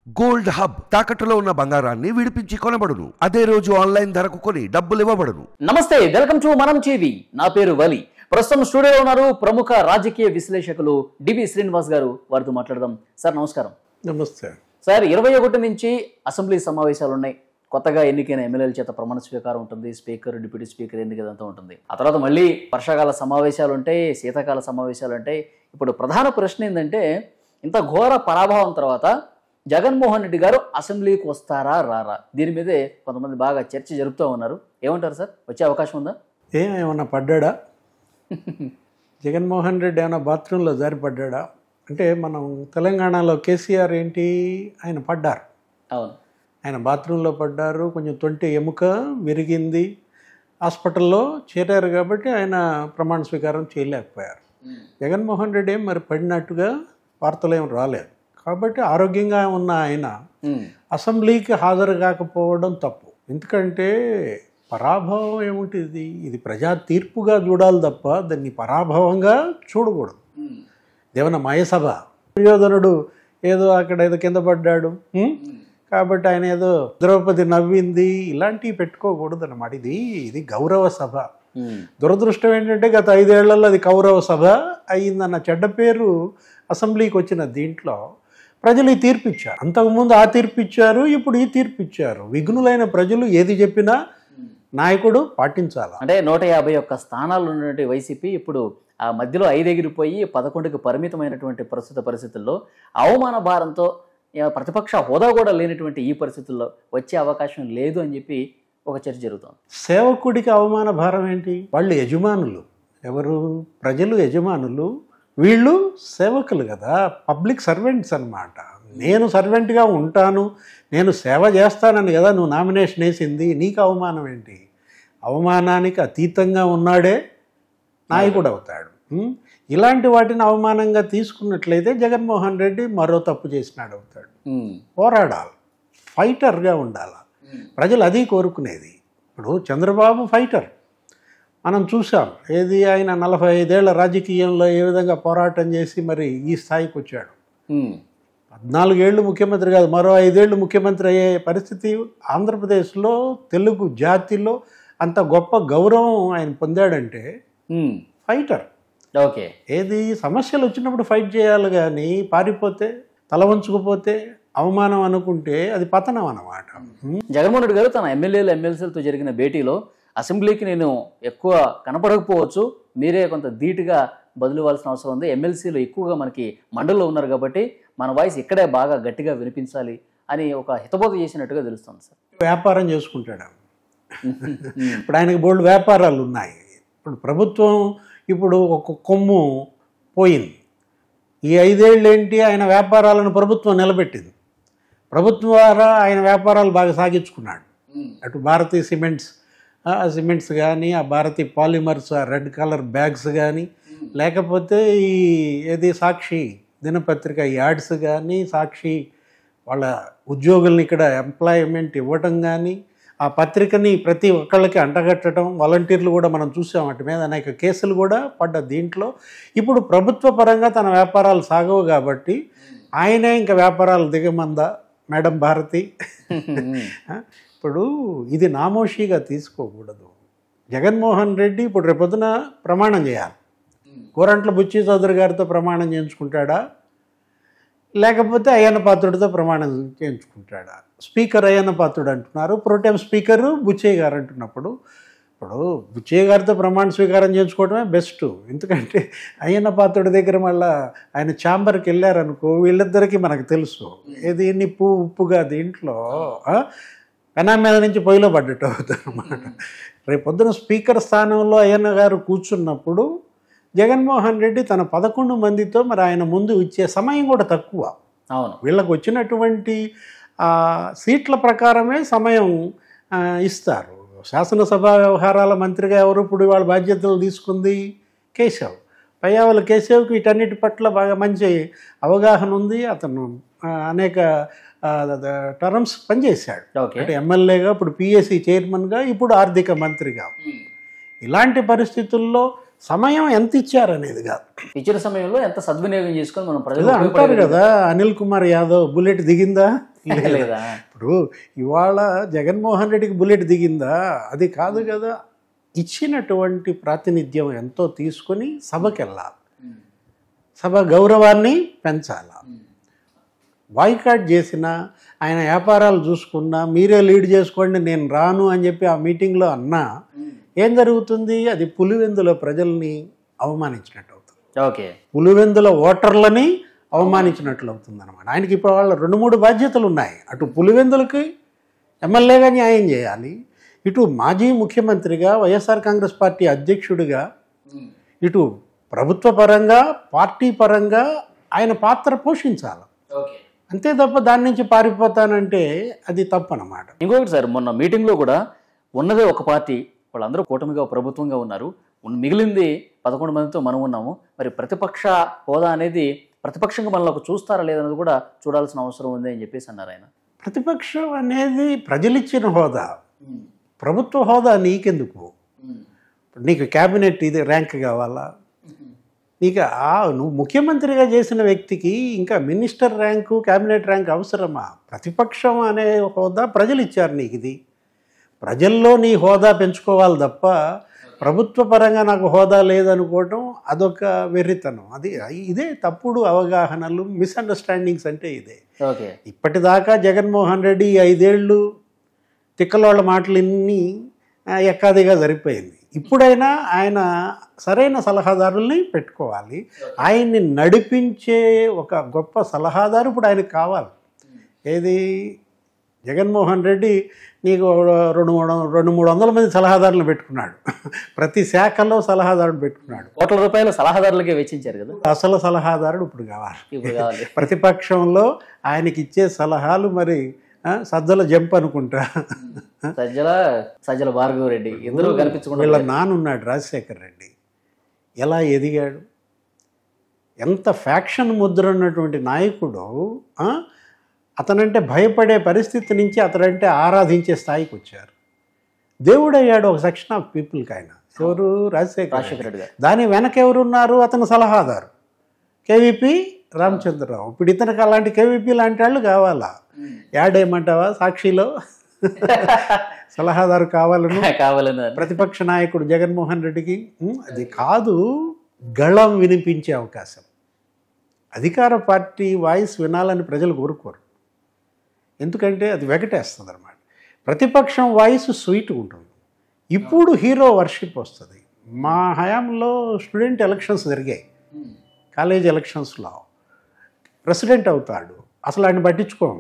Gold hub తాకట్టులో ఉన్న బంగారాన్ని విడిపించి కొనబడును. అదే రోజు ఆన్లైన్ ధరకు కొని డబ్బులు ఇవ్వబడును. నమస్తే, వెల్కమ్ టు మనం టీవీ. నా పేరు వలి. ప్రస్తుతం స్టూడియోలో ఉన్నారు ప్రముఖ రాజకీయ విశ్లేషకులు డిబి శ్రీనివాస్ గారు. వారితో మాట్లాడదాం. సార్ నమస్కారం. నమస్తే సార్. 21 నుంచి అసెంబ్లీ సమావేశాలు ఉన్నాయి. కొత్తగా ఎన్నికైన ఎమ్మెల్యేల చేత ప్రమాణ స్వీకారం ఉంటుంది. స్పీకర్, డిప్యూటీ స్పీకర్ ఎన్నికదంతా ఉంటుంది. ఆ తర్వాత మళ్ళీ వర్షాకాల సమావేశాలు ఉంటాయి, శీతాకాల సమావేశాలు ఉంటాయి. ఇప్పుడు ప్రధాన ప్రశ్న ఏంటంటే, ఇంత ఘోర పరాభవం తర్వాత జగన్మోహన్ రెడ్డి గారు అసెంబ్లీకి వస్తారా రారా? దీని మీదే కొంతమంది బాగా చర్చ జరుపుతూ ఉన్నారు. ఏమంటారు సార్? వచ్చే అవకాశం ఉందా? ఏమన్నా పడ్డా? జగన్మోహన్ రెడ్డి ఏమైనా బాత్రూంలో జారి పడ్డా? అంటే మనం తెలంగాణలో కేసీఆర్ ఏంటి, ఆయన పడ్డారు. అవును, ఆయన బాత్రూంలో పడ్డారు. కొంచెం తొంటి ఎముక విరిగింది, హాస్పిటల్లో చేరారు కాబట్టి ఆయన ప్రమాణ స్వీకారం చేయలేకపోయారు. జగన్మోహన్ రెడ్డి ఏం మరి పడినట్టుగా వార్తలు ఏం రాలేదు. కాబట్టి ఆరోగ్యంగా ఉన్న ఆయన అసెంబ్లీకి హాజరు కాకపోవడం తప్పు. ఎందుకంటే పరాభవం ఏముంటుంది, ఇది ప్రజా తీర్పుగా చూడాలి తప్ప దాన్ని పరాభవంగా చూడకూడదు. దేవన మాయసభ, దుర్యోధనుడు ఏదో అక్కడ ఏదో కింద పడ్డాడు కాబట్టి ఆయన ఏదో ద్రౌపది నవ్వింది, ఇలాంటివి పెట్టుకోకూడదు అన్నమాట. ఇది గౌరవ సభ. దురదృష్టం ఏంటంటే గత 5 ఏళ్లలో అది కౌరవ సభ అయిందన్న చెడ్డ పేరు అసెంబ్లీకి వచ్చిన దీంట్లో ప్రజలు ఈ తీర్పు ఇచ్చారు. అంతకుముందు ఆ తీర్పు ఇచ్చారు, ఇప్పుడు ఈ తీర్పు ఇచ్చారు. విఘ్నులైన ప్రజలు ఏది చెప్పినా నాయకుడు పాటించాలి. అంటే 151 స్థానాలు ఉన్నటువంటి వైసీపీ ఇప్పుడు ఆ మధ్యలో 5 ఎగిరిపోయి 11కి పరిమితమైనటువంటి ప్రస్తుత పరిస్థితుల్లో అవమాన భారంతో ప్రతిపక్ష హోదా కూడా లేనటువంటి ఈ పరిస్థితుల్లో వచ్చే అవకాశం లేదు అని చెప్పి ఒక చర్చ జరుగుతుంది. సేవకుడికి అవమాన భారం ఏంటి? వాళ్ళు యజమానులు. ఎవరు? ప్రజలు యజమానులు, వీళ్ళు సేవకులు కదా, పబ్లిక్ సర్వెంట్స్ అన్నమాట. నేను సర్వెంట్గా ఉంటాను, నేను సేవ చేస్తానని కదా నువ్వు నామినేషన్ వేసింది. నీకు అవమానం ఏంటి? అవమానానికి అతీతంగా ఉన్నాడే నాయకుడు అవుతాడు. ఇలాంటి వాటిని అవమానంగా తీసుకున్నట్లయితే జగన్మోహన్ రెడ్డి మరో తప్పు చేసినాడు అవుతాడు. పోరాడాలి, ఫైటర్గా ఉండాలి. ప్రజలు అది కోరుకునేది. ఇప్పుడు చంద్రబాబు ఫైటర్ మనం చూసాం. ఏది, ఆయన 45 ఏళ్ల రాజకీయంలో ఏ విధంగా పోరాటం చేసి మరి ఈ స్థాయికి వచ్చాడు. 14 ఏళ్ళు ముఖ్యమంత్రి కాదు, మరో 5 ఏళ్ళు ముఖ్యమంత్రి అయ్యే పరిస్థితి ఆంధ్రప్రదేశ్లో తెలుగు జాతిలో అంత గొప్ప గౌరవం ఆయన పొందాడంటే ఫైటర్. ఓకే, ఏది సమస్యలు వచ్చినప్పుడు ఫైట్ చేయాలి కానీ పారిపోతే, తల వంచుకుపోతే, అవమానం అనుకుంటే అది పతనం అన్నమాట. జగన్మోహన్ రెడ్డి గారు తన ఎమ్మెల్యేలతో జరిగిన భేటీలో అసెంబ్లీకి నేను ఎక్కువ కనపడకపోవచ్చు, మీరే కొంత ధీటుగా బదులు ఇవ్వాల్సిన అవసరం ఉంది, ఎమ్మెల్సీలు ఎక్కువగా మనకి మండలిలో ఉన్నారు కాబట్టి మన వాయిస్ ఇక్కడే బాగా గట్టిగా వినిపించాలి అని ఒక హితబోధ చేసినట్టుగా తెలుస్తుంది సార్. వ్యాపారం చేసుకుంటాడు. ఇప్పుడు ఆయనకి బోల్డ్ వ్యాపారాలు ఉన్నాయి. ఇప్పుడు ప్రభుత్వం ఇప్పుడు ఒక కొమ్ము పోయింది. ఈ 5 ఏళ్ళు ఏంటి, ఆయన వ్యాపారాలను ప్రభుత్వం నిలబెట్టింది. ప్రభుత్వం ద్వారా ఆయన వ్యాపారాలు బాగా సాగించుకున్నాడు. అటు భారతీయ సిమెంట్స్ కానీ, ఆ భారతీయ పాలిమర్స్, ఆ రెడ్ కలర్ బ్యాగ్స్ కానీ, లేకపోతే ఈ ఏది సాక్షి దినపత్రిక యాడ్స్ కానీ, సాక్షి వాళ్ళ ఉద్యోగుల్ని ఇక్కడ ఎంప్లాయ్మెంట్ ఇవ్వటం కానీ, ఆ పత్రికని ప్రతి ఒక్కళ్ళకి అంటగట్టడం, వాలంటీర్లు కూడా మనం చూసాం. వాటి మీద అనేక కేసులు కూడా పడ్డ దీంట్లో ఇప్పుడు ప్రభుత్వ పరంగా తన వ్యాపారాలు సాగవు కాబట్టి ఆయనే ఇంకా వ్యాపారాలు దిగమందా మేడం భారతి. ఇప్పుడు ఇది నామోషిగా తీసుకోకూడదు. జగన్మోహన్ రెడ్డి ఇప్పుడు రేపొద్దున ప్రమాణం చేయాలి. గోరంట్ల బుచ్చి చౌదరి గారితో ప్రమాణం చేయించుకుంటాడా, లేకపోతే అయ్యన్న పాత్రుడితో ప్రమాణం చేయించుకుంటాడా? స్పీకర్ అయ్యన్న పాత్రుడు అంటున్నారు, ప్రోటెం స్పీకరు బుచ్చయ్య గారు అంటున్నప్పుడు ఇప్పుడు బుచ్చయ్య గారితో ప్రమాణ స్వీకారం చేయించుకోవడమే బెస్ట్. ఎందుకంటే అయ్యన్న పాత్రుడి దగ్గర మళ్ళీ ఆయన ఛాంబర్కి వెళ్ళారనుకో, వీళ్ళిద్దరికీ మనకు తెలుసు ఏది నిప్పు ఉప్పుగా దీంట్లో పెనా మీద నుంచి పొయ్యిలో పడ్డట్టు అవుతుంది అన్నమాట. రేపు పొద్దున స్పీకర్ స్థానంలో అయ్యన్న గారు కూర్చున్నప్పుడు జగన్మోహన్ రెడ్డి తన 11 మందితో మరి ఆయన ముందు ఇచ్చే సమయం కూడా తక్కువ. అవును, వీళ్ళకు వచ్చినటువంటి సీట్ల ప్రకారమే సమయం ఇస్తారు. శాసనసభ వ్యవహారాల మంత్రిగా ఎవరు ఇప్పుడు వాళ్ళ బాధ్యతలు తీసుకుంది? కేశవ్. పయ్యావుల కేశవ్కి వీటన్నిటి పట్ల బాగా మంచి అవగాహన ఉంది. అతను అనేక టర్మ్స్ పనిచేశాడు. అంటే ఎమ్మెల్యేగా, ఇప్పుడు పిఎస్సి చైర్మన్గా, ఇప్పుడు ఆర్థిక మంత్రిగా. ఇలాంటి పరిస్థితుల్లో సమయం ఎంత ఇచ్చారనేది కాదు. ఇచ్చిన సమయంలో ఎంత సద్వినియోగం చేసుకొని మనం ఏదో ప్రజలు అంటారు కదా, అనిల్ కుమార్ యాదవ్ బుల్లెట్ దిగిందా లేదా? ఇప్పుడు ఇవాళ జగన్మోహన్ రెడ్డికి బుల్లెట్ దిగిందా? అది కాదు కదా. ఇచ్చినటువంటి ప్రాతినిధ్యం ఎంతో తీసుకొని సభకి వెళ్ళాలి, సభ గౌరవాన్ని పెంచాలి. బాయ్కాట్ చేసిన ఆయన వ్యాపారాలు చూసుకున్నా, మీరే లీడ్ చేసుకోండి నేను రాను అని చెప్పి ఆ మీటింగ్లో అన్నా ఏం జరుగుతుంది? అది పులివెందుల ప్రజల్ని అవమానించినట్టు అవుతుంది. ఓకే, పులివెందుల ఓటర్లని అవమానించినట్లు అవుతుంది అనమాట. ఆయనకి ఇప్పుడు వాళ్ళ 2-3 బాధ్యతలు ఉన్నాయి. అటు పులివెందులకి ఎమ్మెల్యేగా న్యాయం చేయాలి, ఇటు మాజీ ముఖ్యమంత్రిగా వైఎస్ఆర్ కాంగ్రెస్ పార్టీ అధ్యక్షుడిగా, ఇటు ప్రభుత్వ పరంగా పార్టీ పరంగా ఆయన పాత్ర పోషించాలి. అంతే తప్ప దాని నుంచి పారిపోతానంటే అది తప్పనమాట. ఇంకొకటి సార్, మొన్న మీటింగ్లో కూడా ఉన్నదే ఒక పార్టీ, వాళ్ళందరూ కూటమిగా ప్రభుత్వంగా ఉన్నారు, మిగిలింది 11 మందితో మనం ఉన్నాము. మరి ప్రతిపక్ష హోదా అనేది ప్రతిపక్షంగా మనలోకి చూస్తారా లేదన్నది కూడా చూడాల్సిన అవసరం ఉంది అని చెప్పేసి అన్నారు ఆయన. ప్రతిపక్షం అనేది ప్రజలిచ్చిన హోదా, ప్రభుత్వ హోదా నీకెందుకు? నీకు క్యాబినెట్ ఇది ర్యాంక్ కావాలా? నీకు నువ్వు ముఖ్యమంత్రిగా చేసిన వ్యక్తికి ఇంకా మినిస్టర్ ర్యాంకు క్యాబినెట్ ర్యాంక్ అవసరమా? ప్రతిపక్షం అనే హోదా ప్రజలు ఇచ్చారు నీకు. ఇది ప్రజల్లో నీ హోదా పెంచుకోవాలి తప్ప ప్రభుత్వ పరంగా నాకు హోదా లేదనుకోవటం అదొక వెర్రితనం. ఇదే తప్పుడు అవగాహనలు, మిస్అండర్స్టాండింగ్స్ అంటే ఇదే. ఓకే, ఇప్పటిదాకా జగన్మోహన్ రెడ్డి 5 ఏళ్ళు తిక్కలోళ్ళ మాటలన్నీ ఎక్కాదిగా సరిపోయింది. ఇప్పుడైనా ఆయన సరైన సలహాదారుల్ని పెట్టుకోవాలి. ఆయన్ని నడిపించే ఒక గొప్ప సలహాదారు ఇప్పుడు ఆయనకు కావాలి. ఏది జగన్మోహన్ రెడ్డి నీకు 200-300 మంది సలహాదారులను పెట్టుకున్నాడు, ప్రతి శాఖలో సలహాదారుడు పెట్టుకున్నాడు. కోట్ల రూపాయల సలహాదారులకే వెచ్చించారు కదా. అసలు సలహాదారుడు ఇప్పుడు కావాలి. ప్రతిపక్షంలో ఆయనకి ఇచ్చే సలహాలు మరి సజ్జల జంప్ అనుకుంటా, సజ్జల భార్గవ రెడ్డి ఇద్దరు కనిపించుకుంటారు. వీళ్ళ నానున్నాడు రాజశేఖర్ రెడ్డి, ఎలా ఎదిగాడు, ఎంత ఫ్యాక్షన్ ముద్ర ఉన్నటువంటి నాయకుడు. అతనంటే భయపడే పరిస్థితి నుంచి అతనంటే ఆరాధించే స్థాయికి వచ్చారు. దేవుడయ్యాడు ఒక సెక్షన్ ఆఫ్ పీపుల్కి ఆయన. ఎవరు? రాజశేఖర్ రెడ్డి. దాని వెనక ఎవరున్నారు? అతను సలహాదారు కేవీపీ రామచంద్రరావు. ఇప్పుడు ఇతనికి అలాంటి కేవీపీ లాంటి వాళ్ళు కావాలా? యాడ్ ఏమంటావా సాక్షిలో? సలహాదారు కావాలని ప్రతిపక్ష నాయకుడు జగన్మోహన్ రెడ్డికి అది కాదు, గళం వినిపించే అవకాశం. అధికార పార్టీ వాయిస్ వినాలని ప్రజలు కోరుకోరు, ఎందుకంటే అది వెగటేస్తుంది అనమాట. ప్రతిపక్షం వాయిస్ స్వీట్ ఉంటుంది. ఇప్పుడు హీరో వర్షిప్ వస్తుంది. మా హయాంలో స్టూడెంట్ ఎలక్షన్స్ జరిగాయి, కాలేజ్ ఎలక్షన్స్లో ప్రెసిడెంట్ అవుతాడు, అసలు ఆయన పట్టించుకోము.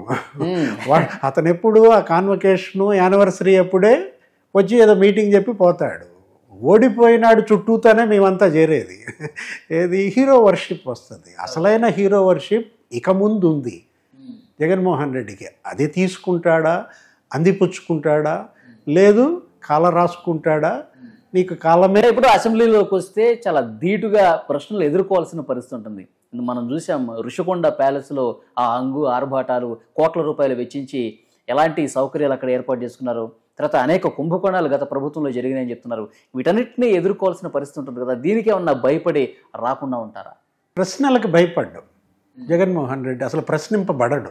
అతను ఎప్పుడు ఆ కాన్వకేషను యానివర్సరీ అప్పుడే వచ్చి ఏదో మీటింగ్ చెప్పి పోతాడు. ఓడిపోయినాడు చుట్టూతోనే మేమంతా చేరేది. ఏది హీరో వర్షిప్ వస్తుంది. అసలైన హీరో వర్షిప్ ఇక ముందు ఉంది జగన్మోహన్ రెడ్డికి. అది తీసుకుంటాడా, అందిపుచ్చుకుంటాడా, లేదు కాల రాసుకుంటాడా? నీకు కాలమే. ఇప్పుడు అసెంబ్లీలోకి వస్తే చాలా ధీటుగా ప్రశ్నలు ఎదుర్కోవాల్సిన పరిస్థితి ఉంటుంది. మనం చూసాం ఋషికొండ ప్యాలెస్లో ఆ హంగు ఆర్భాటాలు, కోట్ల రూపాయలు వెచ్చించి ఎలాంటి సౌకర్యాలు అక్కడ ఏర్పాటు చేసుకున్నారు. తర్వాత అనేక కుంభకోణాలు గత ప్రభుత్వంలో జరిగినాయని చెప్తున్నారు. వీటన్నిటిని ఎదుర్కోవాల్సిన పరిస్థితి ఉంటుంది కదా, దీనికి ఏమన్నా భయపడి రాకుండా ఉంటారా? ప్రశ్నలకు భయపడ్డం జగన్మోహన్ రెడ్డి అసలు ప్రశ్నింపబడడు.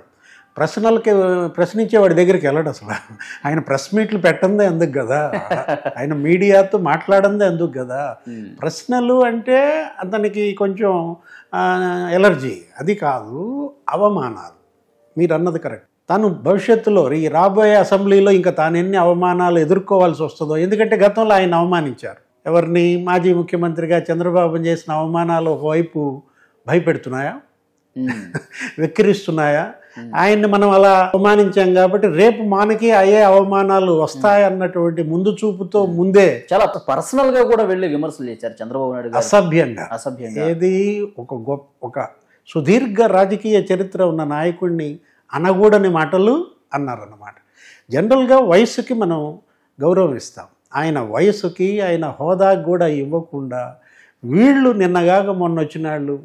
ప్రశ్నించేవాడి దగ్గరికి వెళ్ళడు అసలు. ఆయన ప్రెస్ మీట్లు పెట్టందే ఎందుకు కదా, ఆయన మీడియాతో మాట్లాడందే ఎందుకు కదా. ప్రశ్నలు అంటే అతనికి కొంచెం ఎలర్జీ. అది కాదు, అవమానాలు. మీరు అన్నది కరెక్ట్. తాను భవిష్యత్తులో ఈ రాబోయే అసెంబ్లీలో ఇంకా తాను ఎన్ని అవమానాలు ఎదుర్కోవాల్సి వస్తుందో. ఎందుకంటే గతంలో ఆయన అవమానించారు. ఎవరిని? మాజీ ముఖ్యమంత్రిగా చంద్రబాబు చేసిన అవమానాలు ఒకవైపు భయపెడుతున్నాయా, వెక్కిరిస్తున్నాయా? ఆయన్ని మనం అలా అవమానించాం కాబట్టి రేపు మనకి అయ్యే అవమానాలు వస్తాయన్నటువంటి ముందు చూపుతో ముందే చాలా పర్సనల్ గా కూడా వెళ్ళి విమర్శలు చేశారు చంద్రబాబు నాయుడు. అసభ్యంగా ఏది ఒక సుదీర్ఘ రాజకీయ చరిత్ర ఉన్న నాయకుడిని అనగూడని మాటలు అన్నారన్నమాట. జనరల్గా వయసుకి మనం గౌరవం ఇస్తాం, ఆయన వయసుకి ఆయన హోదాకి కూడా ఇవ్వకుండా వీళ్ళు నిన్నగాక మొన్న వచ్చిన వాళ్ళు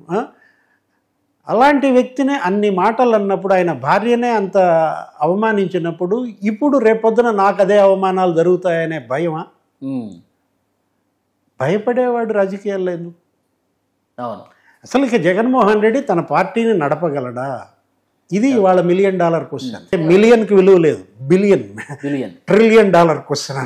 అలాంటి వ్యక్తినే అన్ని మాటలు అన్నప్పుడు, ఆయన భార్యనే అంత అవమానించినప్పుడు ఇప్పుడు రేపొద్దున నాకు అదే అవమానాలు జరుగుతాయనే భయమా? భయపడేవాడు రాజకీయాల్లో ఎందుకు? అవును. అసలు ఇక జగన్మోహన్ రెడ్డి తన పార్టీని నడపగలడా? ఇది ఇవాళ $1 మిలియన్ క్వశ్చన్. మిలియన్కి విలువ లేదు, బిలియన్ బిలియన్ $1 ట్రిలియన్ క్వశ్చన్.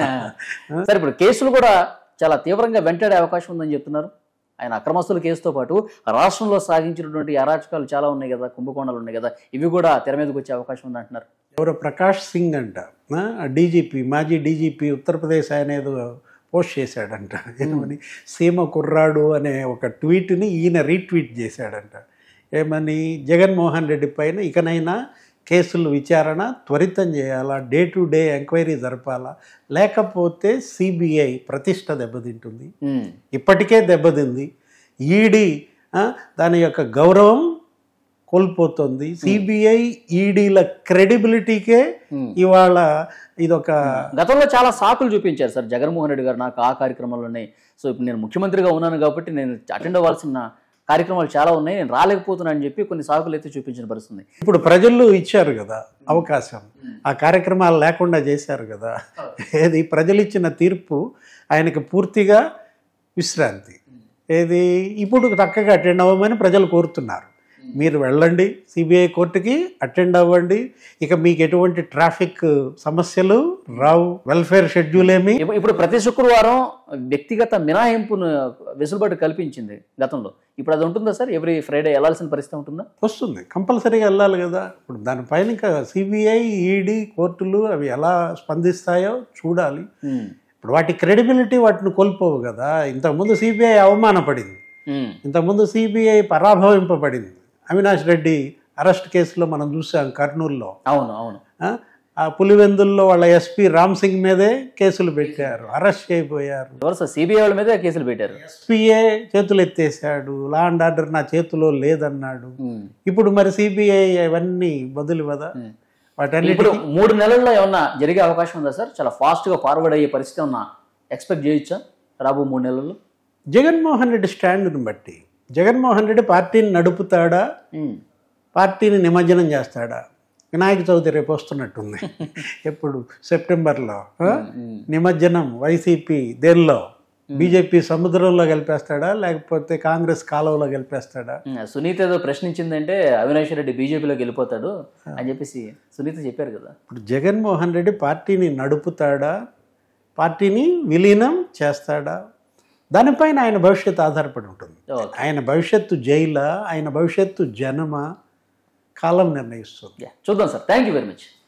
సరే, ఇప్పుడు కేసులు కూడా చాలా తీవ్రంగా వెంటాడే అవకాశం ఉందని చెప్తున్నారు. ఆయన అక్రమస్తుల కేసుతో పాటు రాష్ట్రంలో సాగించినటువంటి అరాచకాలు చాలా ఉన్నాయి కదా, కుంభకోణాలు ఉన్నాయి కదా, ఇవి కూడా తెర మీదకి వచ్చే అవకాశం ఉంది అంటున్నారు. ఎవరో ప్రకాష్ సింగ్ అంట, డీజీపీ, మాజీ డీజీపీ ఉత్తరప్రదేశ్, ఆయన ఏదో పోస్ట్ చేశాడంట. ఏమని, సీమ కుర్రాడు అనే ఒక ట్వీట్ని ఈయన రీట్వీట్ చేశాడంట. ఏమని, జగన్మోహన్ రెడ్డి పైన ఇకనైనా కేసులు విచారణ త్వరితం చేయాలా, డే టు డే ఎంక్వైరీ జరపాలా, లేకపోతే సిబిఐ ప్రతిష్ట దెబ్బతింటుంది. ఇప్పటికే దెబ్బతింది. ఈడీ దాని యొక్క గౌరవం కోల్పోతుంది. సిబిఐ ఈడీల క్రెడిబిలిటీకే ఇవాళ ఇదొక. గతంలో చాలా సాకులు చూపించారు సార్ జగన్మోహన్ రెడ్డి గారు నాకు ఆ కార్యక్రమాల్లోనే. సో ఇప్పుడు నేను ముఖ్యమంత్రిగా ఉన్నాను కాబట్టి నేను అటెండ్ అవ్వాల్సిన కార్యక్రమాలు చాలా ఉన్నాయి, నేను రాలేకపోతున్నాను అని చెప్పి కొన్ని సాకులు అయితే చూపించిన పరిస్థితి. ఇప్పుడు ప్రజలు ఇచ్చారు కదా అవకాశం, ఆ కార్యక్రమాలు లేకుండా చేశారు కదా. ఏది, ప్రజలు ఇచ్చిన తీర్పు ఆయనకి పూర్తిగా విశ్రాంతి. ఏది, ఇప్పుడు చక్కగా అటెండ్ అవ్వమని ప్రజలు కోరుతున్నారు. మీరు వెళ్ళండి సిబిఐ కోర్టుకి, అటెండ్ అవ్వండి. ఇక మీకు ఎటువంటి ట్రాఫిక్ సమస్యలు రావు, వెల్ఫేర్ షెడ్యూల్ ఏమి. ఇప్పుడు ప్రతి శుక్రవారం వ్యక్తిగత మినహాయింపును వెసులుబాటు కల్పించింది గతంలో. ఇప్పుడు అది ఉంటుందా సార్? ఎవ్రీ ఫ్రైడే వెళ్ళాల్సిన పరిస్థితి ఉంటుందా? వస్తుంది, కంపల్సరీగా వెళ్ళాలి కదా. ఇప్పుడు దానిపైన ఇంకా సిబిఐ, ఈడీ, కోర్టులు అవి ఎలా స్పందిస్తాయో చూడాలి. ఇప్పుడు వాటి క్రెడిబిలిటీ వాటిని కోల్పోవు కదా. ఇంతకుముందు సిబిఐ అవమానపడింది, ఇంతకుముందు సిబిఐ పరాభవింపబడింది. అవినాష్ రెడ్డి అరెస్ట్ కేసులో మనం చూసాం కర్నూలులో. అవును అవును. ఆ పులివెందుల్లో వాళ్ళ ఎస్పీ రామ్ సింగ్ మీదే కేసులు పెట్టారు, అరెస్ట్ చేయబోయారు. సిబిఐ వాళ్ళ మీదే కేసులు పెట్టారు. ఎస్పీఏ చేతులు ఎత్తేసాడు, లా అండ్ ఆర్డర్ నా చేతిలో లేదన్నాడు. ఇప్పుడు మరి సిబిఐ అవన్నీ బదులు కదా. ఇప్పుడు 3 నెలల్లో ఏమన్నా జరిగే అవకాశం ఉందా సార్? చాలా ఫాస్ట్గా ఫార్వర్డ్ అయ్యే పరిస్థితి ఏమన్నా ఎక్స్పెక్ట్ చేయొచ్చా రాబో 3 నెలల్లో? జగన్మోహన్ రెడ్డి స్టాండ్ని బట్టి, జగన్మోహన్ రెడ్డి పార్టీని నడుపుతాడా, పార్టీని నిమజ్జనం చేస్తాడా? వినాయక చవితి రేపు వస్తున్నట్టుంది. ఎప్పుడు, సెప్టెంబర్లో నిమజ్జనం. వైసీపీ దేనిలో, బీజేపీ సముద్రంలో గెలిపేస్తాడా, లేకపోతే కాంగ్రెస్ కాలువలో గెలిపేస్తాడా? సునీత ఏదో ప్రశ్నించిందంటే అవినాష్ రెడ్డి బీజేపీలోకి వెళ్ళిపోతాడు అని చెప్పేసి సునీత చెప్పారు కదా. ఇప్పుడు జగన్మోహన్ రెడ్డి పార్టీని నడుపుతాడా, పార్టీని విలీనం చేస్తాడా? దానిపైన ఆయన భవిష్యత్తు ఆధారపడి ఉంటుంది. ఆయన భవిష్యత్తు జైలా, ఆయన భవిష్యత్తు జనమా, కాలం నిర్ణయిస్తుంది. చూద్దాం sir. Thank you very much.